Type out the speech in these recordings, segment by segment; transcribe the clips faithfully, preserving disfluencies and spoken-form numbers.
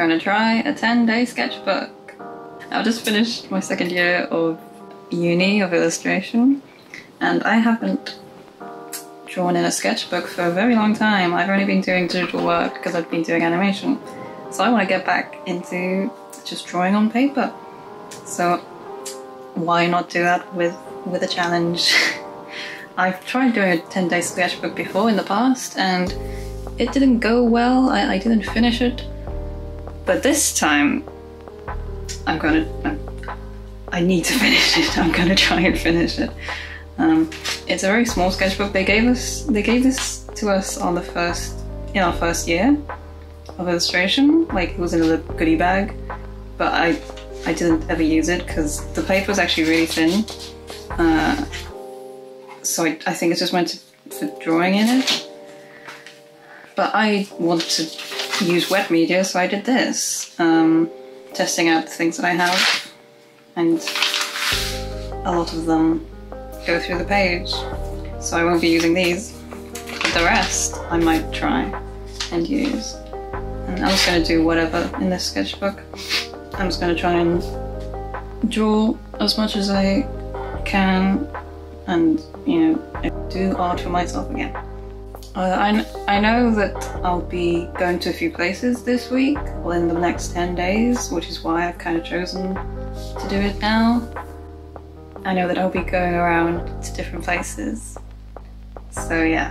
gonna try a ten day sketchbook. I've just finished my second year of uni of illustration, and I haven't drawn in a sketchbook for a very long time. I've only been doing digital work because I've been doing animation. So I want to get back into just drawing on paper. So why not do that with, with a challenge? I've tried doing a ten day sketchbook before in the past and it didn't go well. I, I didn't finish it. But this time I'm gonna, I'm, I need to finish it. I'm gonna try and finish it. Um, it's a very small sketchbook. They gave us, they gave this to us on the first, in our first year of illustration. Like, it was in a little goodie bag, but I, I didn't ever use it because the paper was actually really thin. Uh, so I, I think it's just meant to, for drawing in it. But I want to use wet media, so I did this. Um, testing out the things that I have, and a lot of them go through the page. So I won't be using these, but the rest I might try and use. And I'm just going to do whatever in this sketchbook. I'm just going to try and draw as much as I can and, you know, do art for myself again. Uh, I, I know that I'll be going to a few places this week, or in the next ten days, which is why I've kind of chosen to do it now. I know that I'll be going around to different places. So yeah.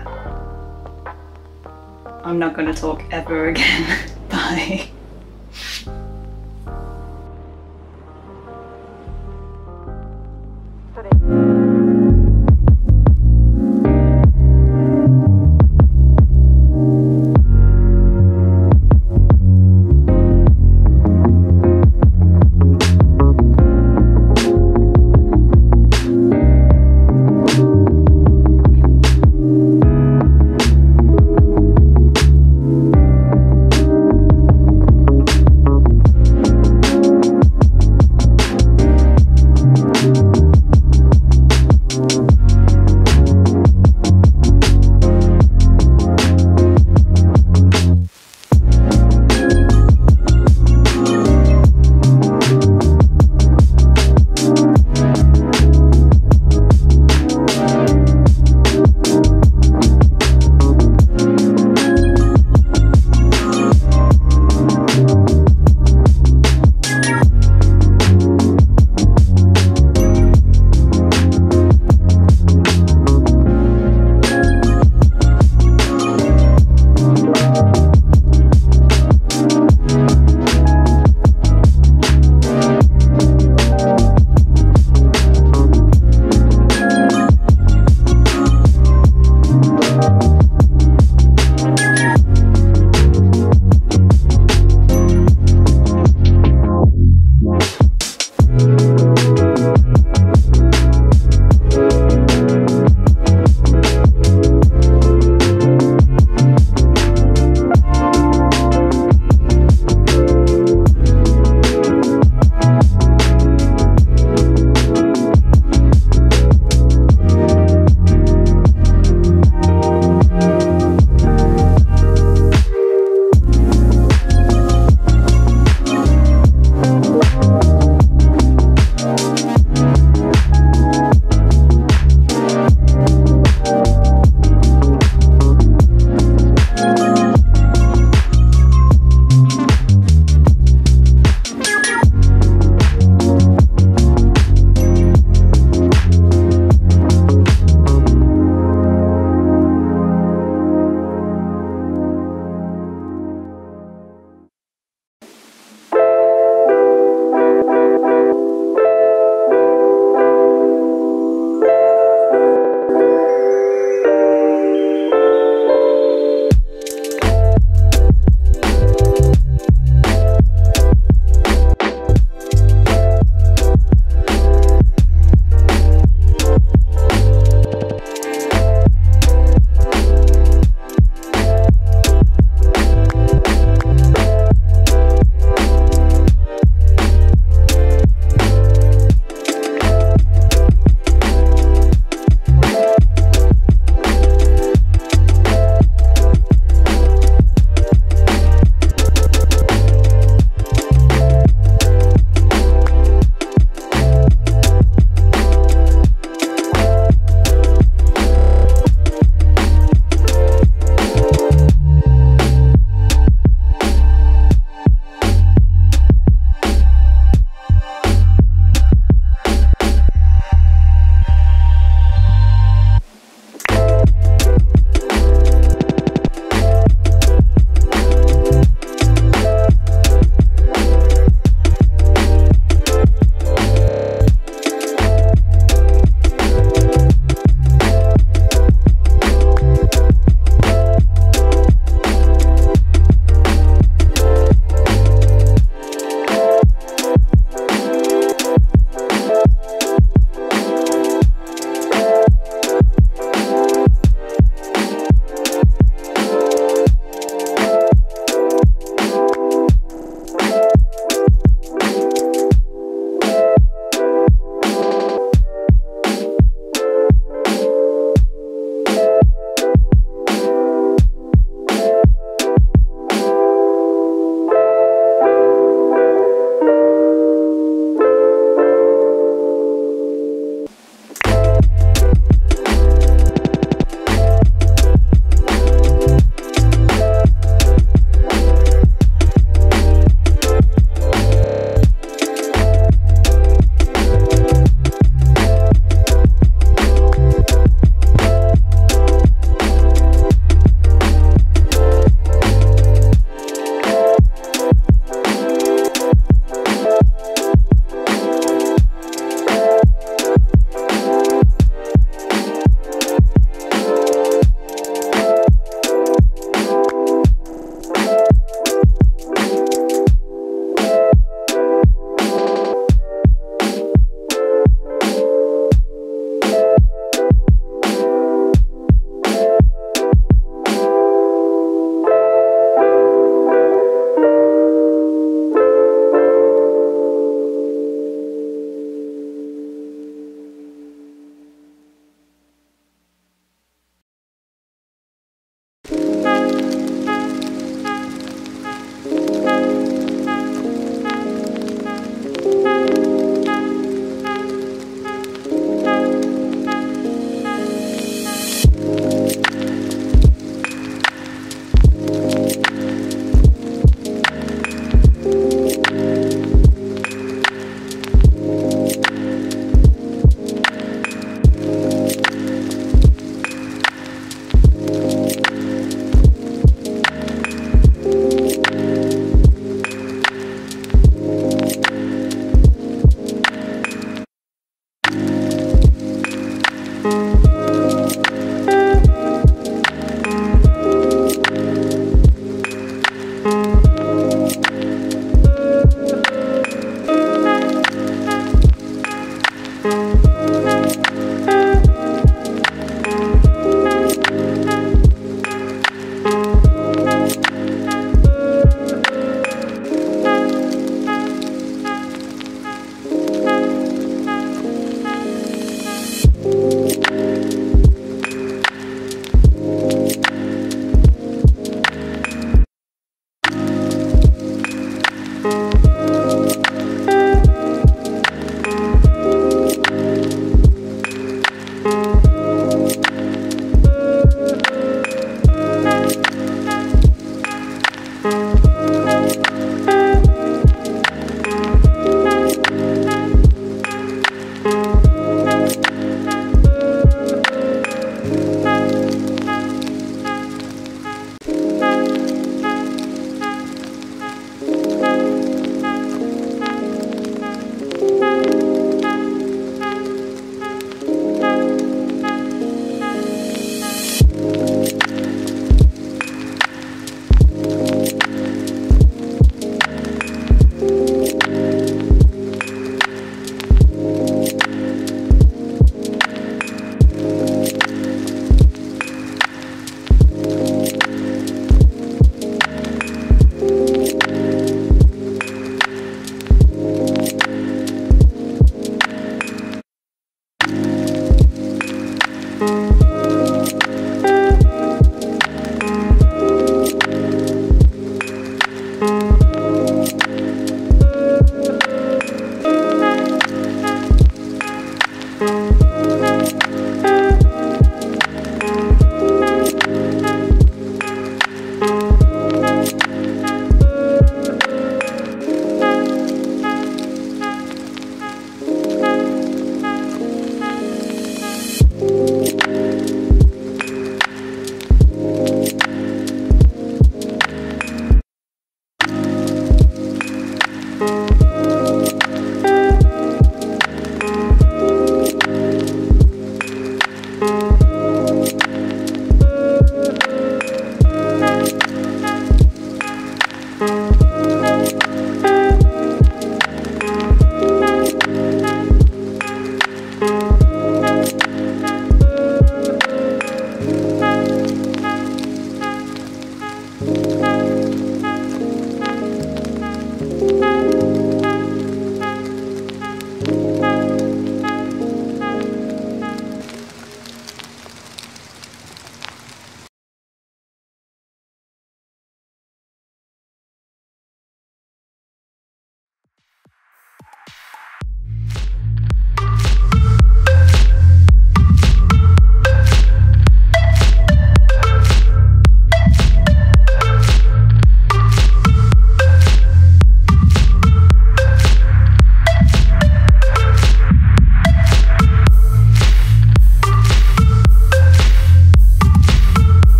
I'm not going to talk ever again. Bye.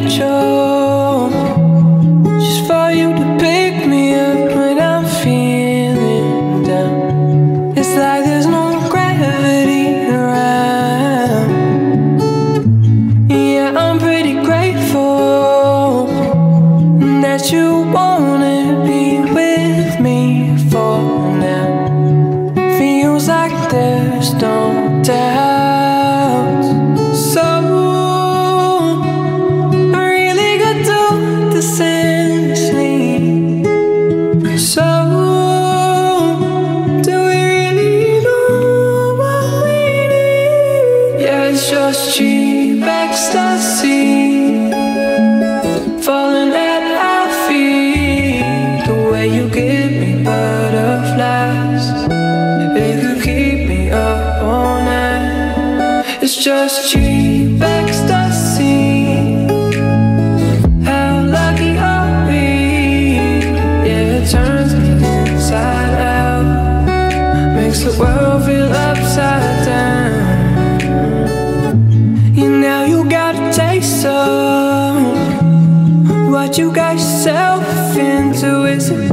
angel, just for you to pick me up when I'm feeling down. It's like there's no gravity around. Yeah, I'm pretty grateful that you wanna be with me for now. Feels like there's no doubt. So I really got to do this endlessly. So do we really know what we need? Yeah, it's just cheap ecstasy, falling at our feet. The way you give me butterflies, it could keep me up all night. It's just cheap ecstasy. How lucky are we? Yeah, it turns me inside out, makes the world feel upside down. You know you got a taste of what you got yourself into. Is it